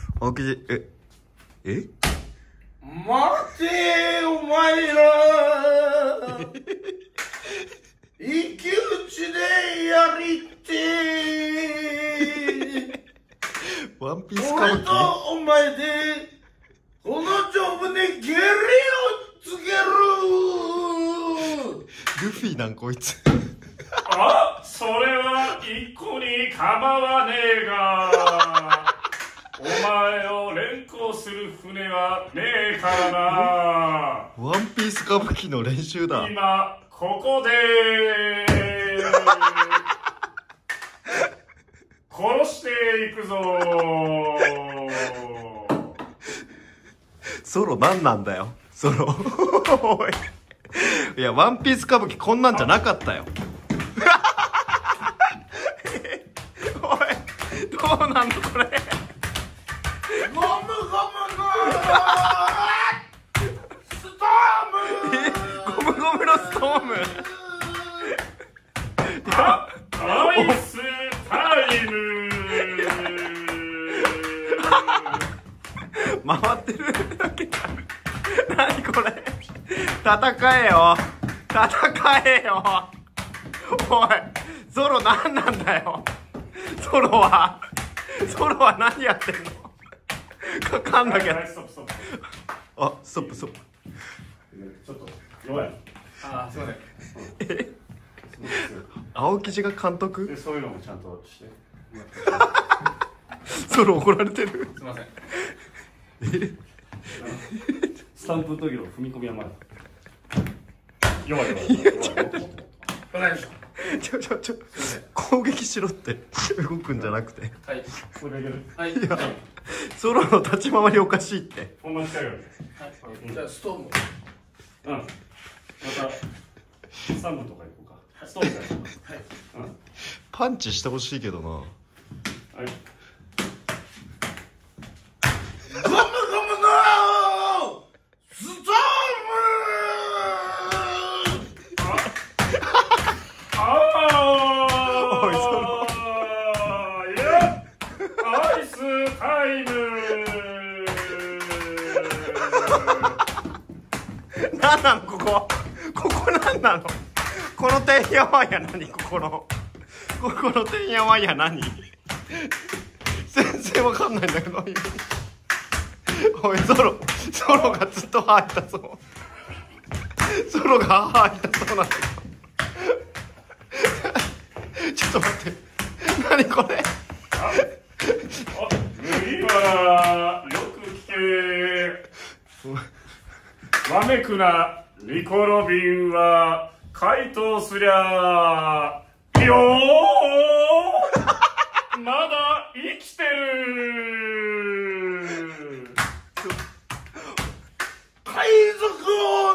青木じ、え待てお前ら一騎打ちでやりてワンピース歌舞俺と伎お前でこの丈夫でゲリをつけるルフィなんこいつあ、それは一個に構わねえがお前を連行する船はねえからな。 ワンピース歌舞伎の練習だ。 今ここで殺していくぞ。 ソロ何なんだよソロおい、いやワンピース歌舞伎こんなんじゃなかったよおい、どうなんのこれゴムゴムのストームゴムゴムのストームアイスタイム回ってるだけか。何これ、戦えよ戦えよ。おいゾロ何なんだよ。ゾロは何やってんのかかんなきゃ。 ストップストップ。 あ、ストップストップ。 ちょっと弱い。 あーすいません青木地が監督でそういうのもちゃんとして。 ゾロ怒られてる。 すいませんスタンプの時の踏み込みはまだ弱い弱い。 わかりましちょ攻撃しろって動くんじゃなくて、 たはいこれだけではいいやゾロの立ち回りおかしいって。 ほんまに近いよ。 じゃあストームうん。また3分とか行こうか。ストーンから。 はいうん。 パンチしてほしいけどな。 はい。 ゴムゴムのストおいそのいや、アイスタイム。 なんなのここなんなの。このてんやわんや何、ここのてんやわんや何全然わかんないんだけど。おいゾロがずっと歯痛そう。ゾロが歯痛そうなんだけどちょっと待って、何これ。 次はよく聞け。わめくなニコロビンは回答すりゃよーまだ生きてる。 海賊王